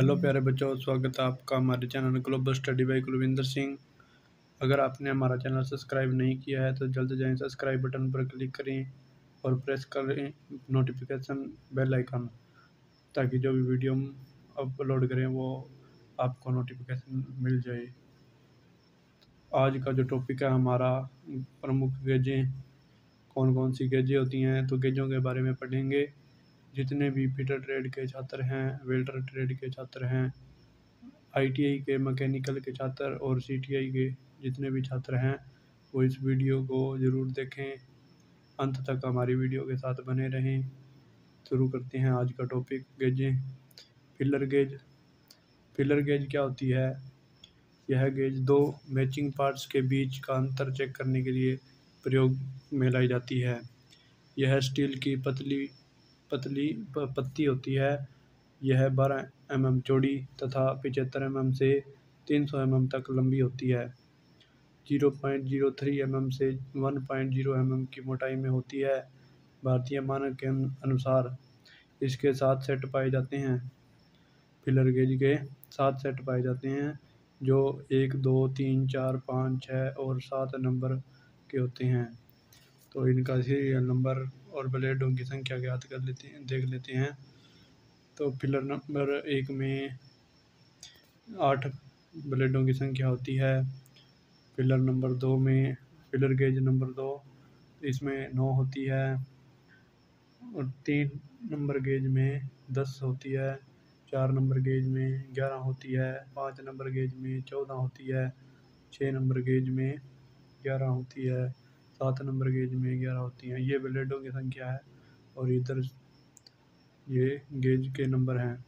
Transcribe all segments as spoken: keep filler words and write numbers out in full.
Hello प्यारे बच्चों, स्वागत है आपका हमारे channel global study by Kulwinder Singh. अगर आपने हमारा चैनल सब्सक्राइब नहीं किया है तो जल्द जाएं, सब्सक्राइब बटन पर क्लिक करें और प्रेस करें नोटिफिकेशन बेल आइकन, ताकि जो भी वीडियो हम अपलोड करें वो आपको नोटिफिकेशन मिल जाए। आज का जो टॉपिक है हमारा प्रमुख गेजें, कौन कौन सी गेजें होती हैं, तो गेजों के बारे में पढ़ेंगे। जितने भी फीटर ट्रेड के छात्र हैं, वेल्डर ट्रेड के छात्र हैं, आईटीआई के मैकेनिकल के छात्र और सीटीआई के जितने भी छात्र हैं वो इस वीडियो को ज़रूर देखें, अंत तक हमारी वीडियो के साथ बने रहें। शुरू करते हैं आज का टॉपिक, गेजें। Feeler gauge. फिलर गेज क्या होती है? यह गेज दो मैचिंग पार्ट्स के बीच का अंतर चेक करने के लिए प्रयोग में लाई जाती है। यह स्टील की पतली पतली पत्ती होती है। यह बारह एम एम चौड़ी तथा पचहत्तर एम एम से तीन सौ एम एम तक लंबी होती है। Zero point zero three M M से one point zero M M की मोटाई में होती है। भारतीय मानक के अनुसार इसके सात सेट पाए जाते हैं। फिलर गेज के सात सेट पाए जाते हैं, जो एक, दो, तीन, चार, पाँच, छः और सात नंबर के होते हैं। तो इनका सीरियल नंबर और ब्लेडों की संख्या ज्ञात कर लेते हैं, देख लेते हैं। तो फिलर नंबर एक में आठ ब्लेडों की संख्या होती है। फिलर नंबर दो में, फिलर गेज नंबर दो, इसमें नौ होती है। और तीन नंबर गेज में दस होती है। चार नंबर गेज में ग्यारह होती है। पाँच नंबर गेज में चौदह होती है। छः नंबर गेज में ग्यारह होती है। सात नंबर गेज में ग्यारह होती हैं। ये ब्लेडों की संख्या है और इधर ये गेज के नंबर हैं।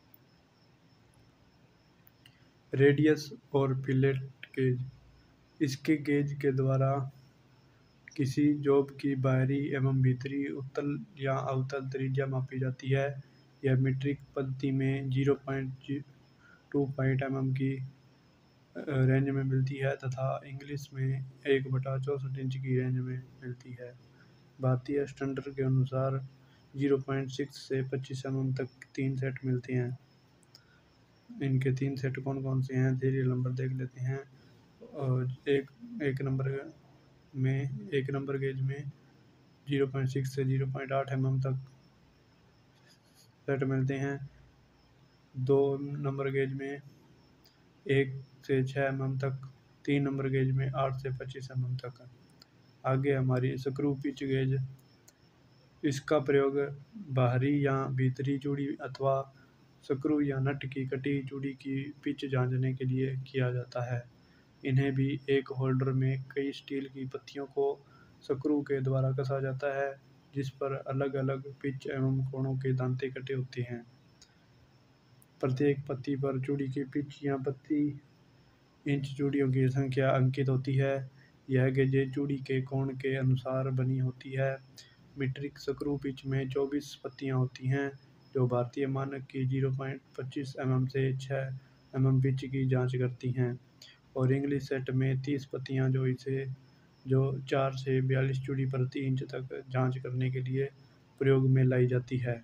रेडियस और फिलेट गेज। इसके गेज के द्वारा किसी जॉब की बाहरी एवं भीतरी उत्तल या अवतल त्रिज्या मापी जाती है। यह मीट्रिक पद्धति में zero point two five M M की रेंज में मिलती है तथा इंग्लिश में एक बटा चौंसठ इंच की रेंज में मिलती है। भारतीय स्टैंडर्ड के अनुसार ज़ीरो पॉइंट सिक्स से पच्चीस एम एम तक तीन सेट मिलते हैं। इनके तीन सेट कौन कौन से हैं, सीरियल नंबर देख लेते हैं। और एक एक नंबर में एक नंबर गेज में ज़ीरो पॉइंट सिक्स से zero point eight M M तक सेट मिलते हैं। दो नंबर गेज में एक से छः एम एम तक। तीन नंबर गेज में आठ से पच्चीस एम एम तक। आगे हमारी स्क्रू पिच गेज। इसका प्रयोग बाहरी या भीतरी चूड़ी अथवा स्क्रू या नट की कटी चूड़ी की पिच जांचने के लिए किया जाता है। इन्हें भी एक होल्डर में कई स्टील की पत्तियों को स्क्रू के द्वारा कसा जाता है, जिस पर अलग अलग पिच एवं कोणों के दांते कटे होते हैं। प्रत्येक पत्ती पर चूड़ी की पिच या पत्ती इंच चूड़ियों की संख्या अंकित होती है। यह गेजें चूड़ी के कोण के अनुसार बनी होती है। मीट्रिक स्क्रू पिच में चौबीस पत्तियां होती हैं, जो भारतीय मानक की ज़ीरो पॉइंट पच्चीस एम एम से छः एम एम पिच की जांच करती हैं। और इंग्लिश सेट में तीस पत्तियां, जो इसे जो चार से बयालीस चूड़ी प्रति इंच तक जांच करने के लिए प्रयोग में लाई जाती है।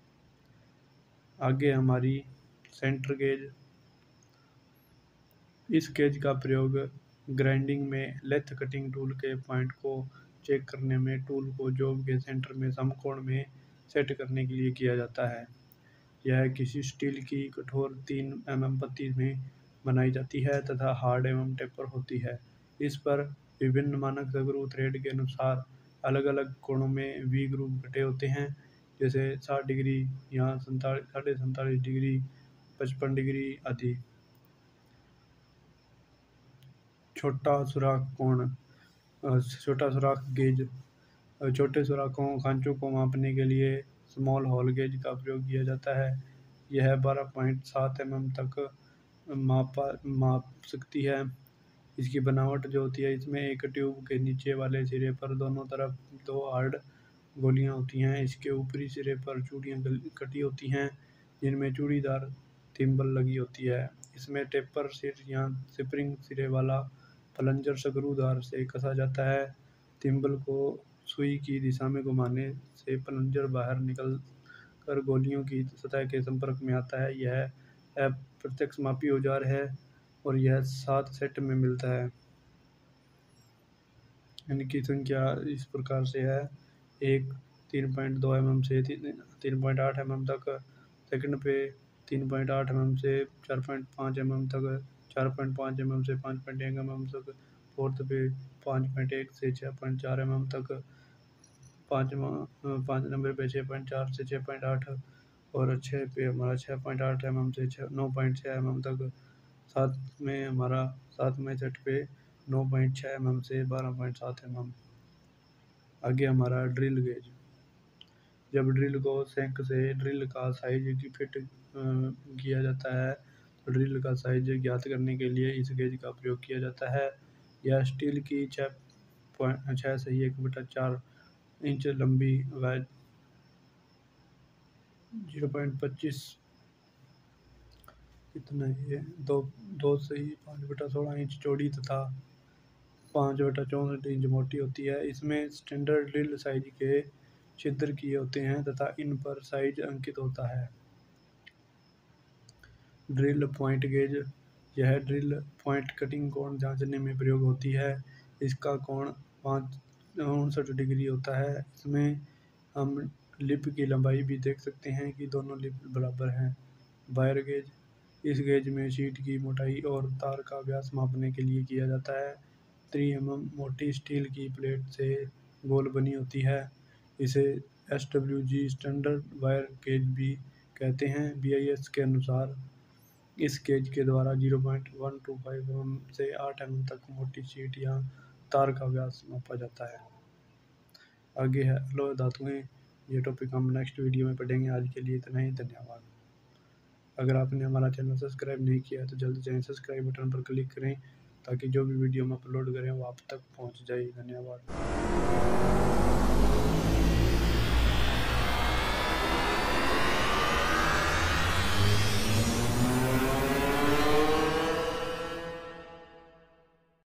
आगे हमारी सेंटर गेज। इस गेज का प्रयोग ग्राइंडिंग में लेथ कटिंग टूल के पॉइंट को चेक करने में टूल को जॉब के सेंटर में समकोण में सेट करने के लिए किया जाता है। यह किसी स्टील की कठोर तीन एम एम पत्ती में बनाई जाती है तथा हार्ड एवं टेपर होती है। इस पर विभिन्न मानक स्क्रू थ्रेड के अनुसार अलग अलग कोणों में वी ग्रूव कटे होते हैं, जैसे साठ डिग्री या सैंतालीस साढ़े सैंतालीस डिग्री, पचपन डिग्री आदि। छोटा सुराख कोण। छोटा सुराख गेज। छोटे सुराखों खांचों को मापने के लिए स्मॉल होल गेज का प्रयोग किया जाता है। यह बारह पॉइंट सात एम एम तक मापा माप सकती है। इसकी बनावट जो होती है, इसमें एक ट्यूब के नीचे वाले सिरे पर दोनों तरफ दो हार्ड गोलियां होती हैं। इसके ऊपरी सिरे पर चूड़ियाँ कटी होती हैं, जिनमें चूड़ीदार थिम्बल लगी होती है। इसमें टेपर सिर या स्प्रिंग सिरे वाला प्लंजर स्क्रूदार से कसा जाता है। थिम्बल को सुई की दिशा में घुमाने से प्लंजर बाहर निकल कर गोलियों की सतह के संपर्क में आता है। यह प्रत्यक्ष मापी औजार है और यह सात सेट में मिलता है। इनकी संख्या इस प्रकार से है: एक तीन पॉइंट दो एम एम से तीन पॉइंट आठ एम एम तक, सेकंड पे तीन पॉइंट आठ एम एम से चार पॉइंट पाँच एम एम तक, चार पॉइंट पाँच एम एम से पाँच पॉइंट एक एम एम तक, फोर्थ पे पाँच पॉइंट एक से छः पॉइंट चार एम एम तक, पाँच पाँच नंबर पे छः पॉइंट चार से छः पॉइंट आठ, और छः पे हमारा छः पॉइंट आठ एम एम से छः नौ पॉइंट छः एम एम तक, सात में हमारा सातवें सेट पे नौ पॉइंट छः एम एम से बारह पॉइंट सात एम एम। आगे हमारा ड्रिल गेज। जब ड्रिल को सेंक से ड्रिल का साइज की फिट किया जाता है तो ड्रिल का साइज ज्ञात करने के लिए इस गेज का प्रयोग किया जाता है। यह स्टील की छः पॉइंट छः से एक बटा चार इंच लंबी व जीरो पॉइंट पच्चीस कितना ये दो दो से ही पाँच बटा सोलह इंच चौड़ी तथा पाँच बटा चौंसठ इंच मोटी होती है। इसमें स्टैंडर्ड ड्रिल साइज के छिद्र किए होते हैं तथा इन पर साइज अंकित होता है। Drill point gauge. यह ड्रिल पॉइंट कटिंग कोण जांचने में प्रयोग होती है। इसका कोण पाँच उनसठ डिग्री होता है। इसमें हम लिप की लंबाई भी देख सकते हैं कि दोनों लिप बराबर हैं। Wire gauge. इस गेज में शीट की मोटाई और तार का व्यास मापने के लिए किया जाता है। तीन एम एम मोटी स्टील की प्लेट से गोल बनी होती है। इसे S W G standard wire gauge भी कहते हैं। बी आई एस के अनुसार इस गेज के द्वारा zero point one two five M M से आठ एम एम तक मोटी शीट या तार का व्यास मापा जाता है। आगे है अलॉय धातुएं। ये टॉपिक हम नेक्स्ट वीडियो में पढ़ेंगे। आज के लिए इतना ही। धन्यवाद। अगर आपने हमारा चैनल सब्सक्राइब नहीं किया है तो जल्द से जल्द सब्सक्राइब बटन पर क्लिक करें ताकि जो भी वीडियो हम अपलोड करें वो आप तक पहुंच जाए। धन्यवाद।